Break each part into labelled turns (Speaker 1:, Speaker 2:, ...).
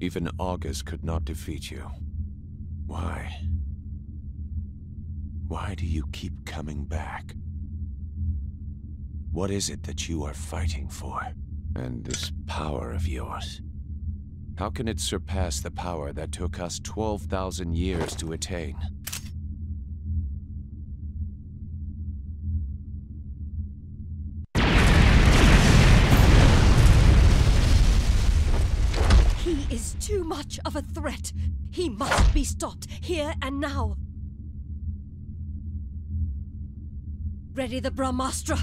Speaker 1: Even augurs could not defeat you. Why? Why do you keep coming back? What is it that you are fighting for? And this power of yours, how can it surpass the power that took us 12,000 years to attain?
Speaker 2: He is too much of a threat. He must be stopped here and now. Ready the Brahmastra.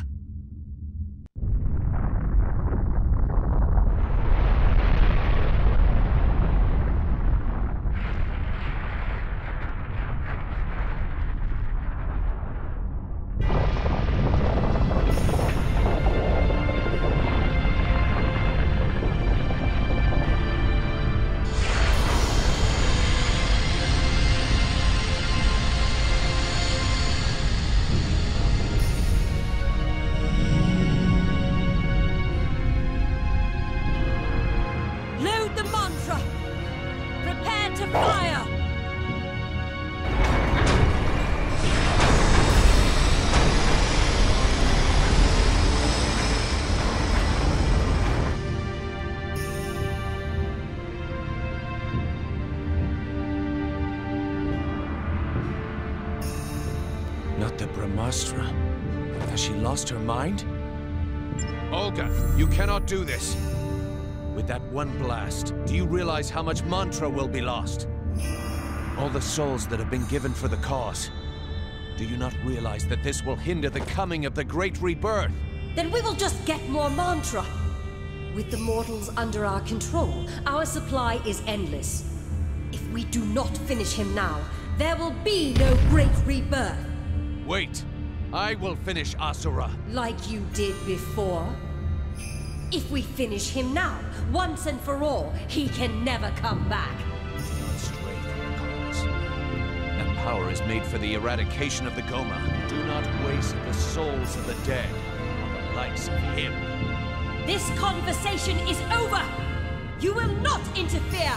Speaker 1: Not the Brahmastra. Has she lost her mind? Olga, you cannot do this. With that one blast, do you realize how much mantra will be lost? All the souls that have been given for the cause. Do you not realize that this will hinder the coming of the Great Rebirth?
Speaker 2: Then we will just get more mantra. With the mortals under our control, our supply is endless. If we do not finish him now, there will be no Great Rebirth.
Speaker 1: Wait! I will finish Asura!
Speaker 2: Like you did before? If we finish him now, once and for all, he can never come back.
Speaker 1: Do not stray from the cause. That power is made for the eradication of the Goma. Do not waste the souls of the dead on the likes of him.
Speaker 2: This conversation is over! You will not interfere!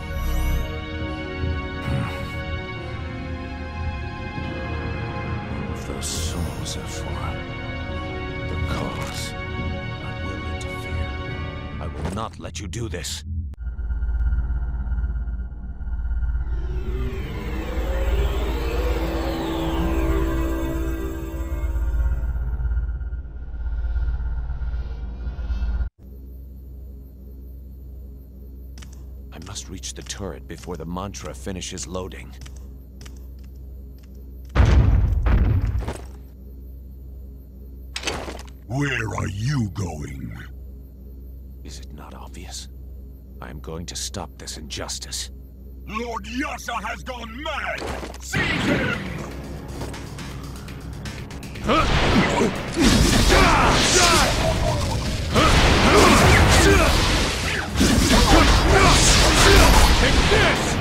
Speaker 1: Those souls are for the cause. I will interfere. I will not let you do this. I must reach the turret before the mantra finishes loading.
Speaker 3: Where are you going?
Speaker 1: Is it not obvious? I am going to stop this injustice.
Speaker 3: Lord Yasha has gone mad! Seize him!
Speaker 1: Take this!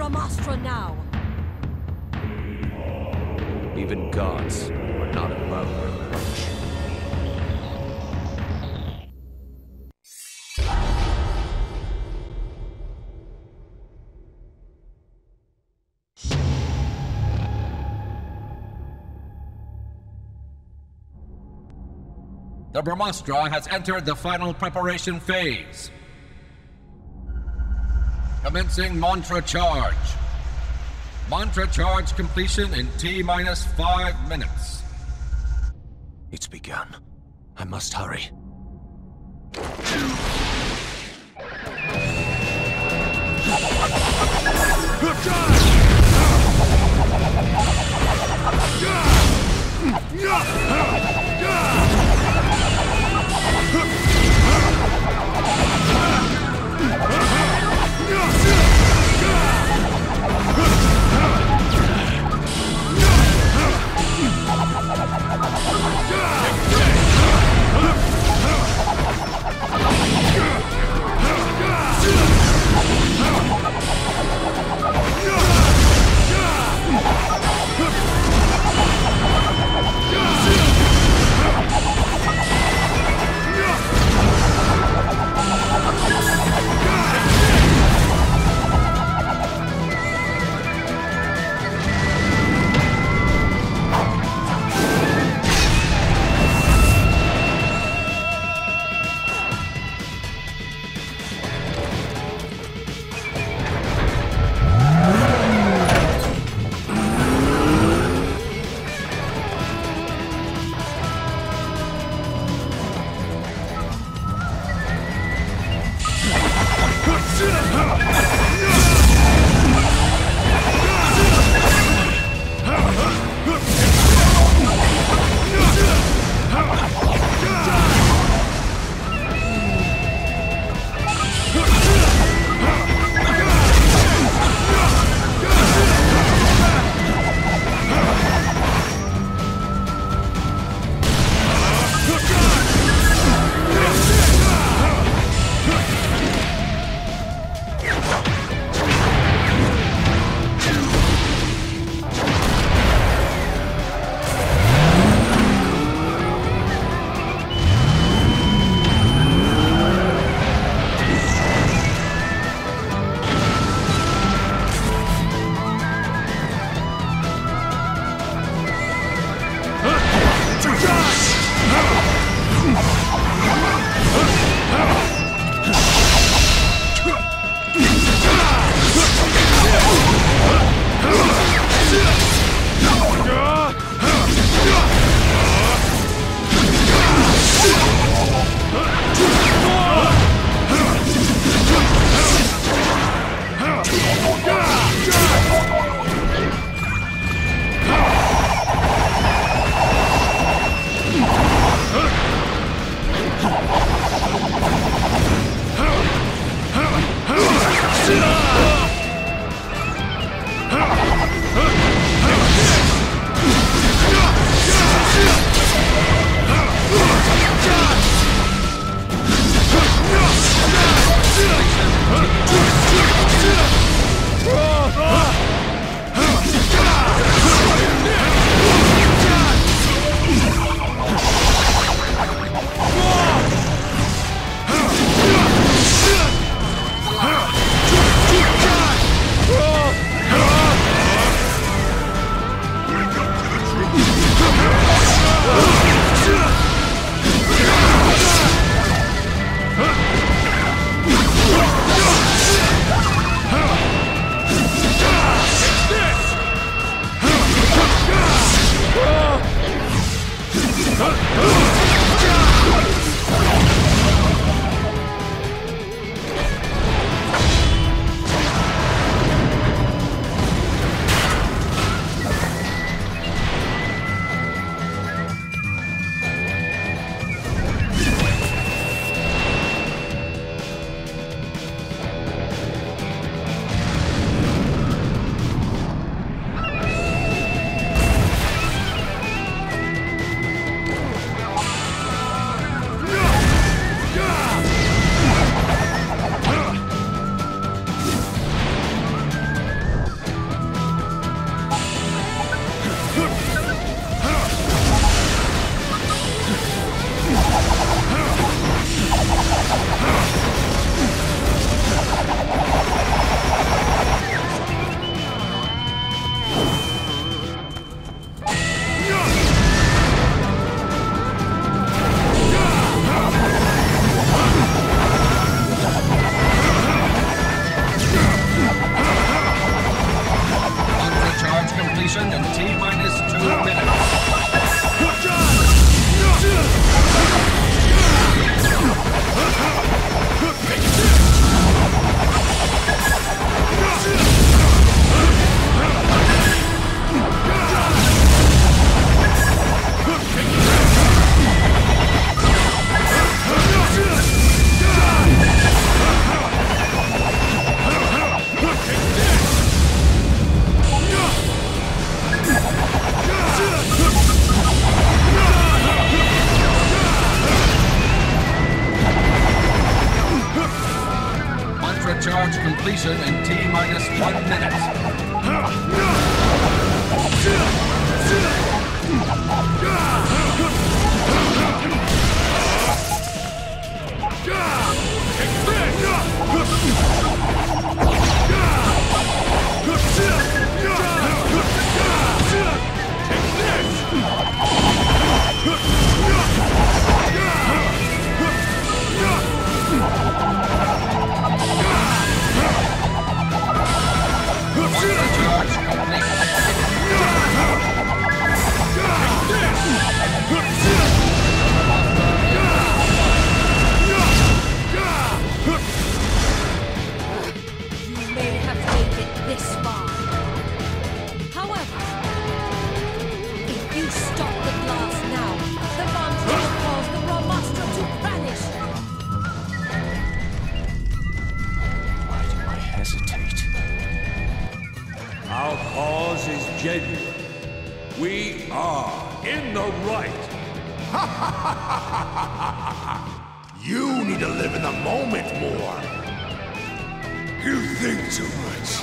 Speaker 2: Brahmastra now!
Speaker 1: Even gods are not above reproach.
Speaker 4: The Brahmastra has entered the final preparation phase. Commencing mantra charge. Mantra charge completion in T-minus 5 minutes.
Speaker 1: It's begun. I must hurry.
Speaker 4: completion in T-minus 1 minute.
Speaker 3: Our cause is genuine. We are in the right.
Speaker 5: You need to live in the moment more. You think too much.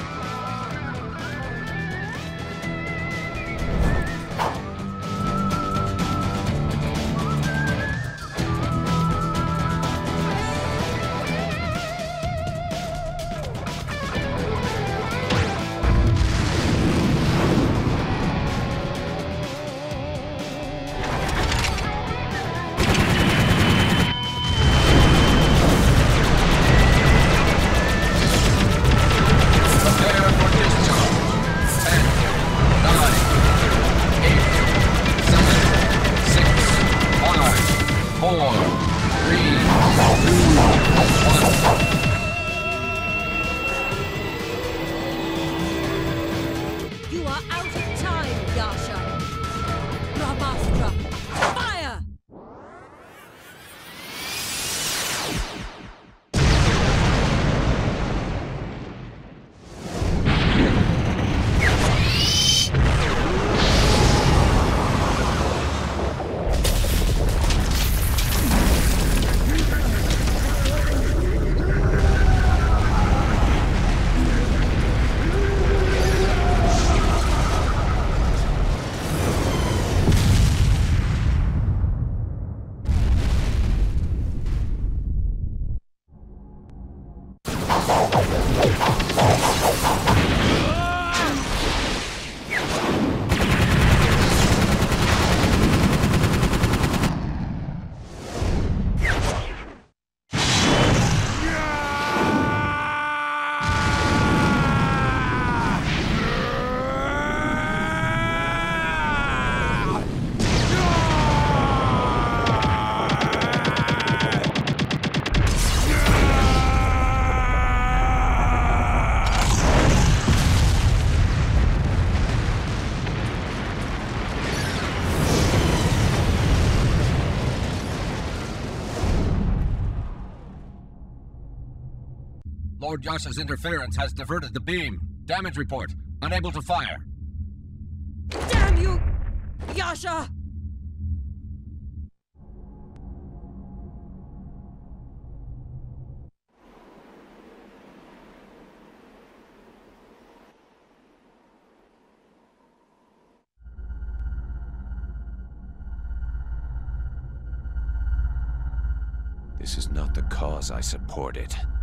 Speaker 4: Lord Yasha's interference has diverted the beam. Damage report. Unable to fire.
Speaker 2: Damn you, Yasha!
Speaker 1: This is not the cause I supported.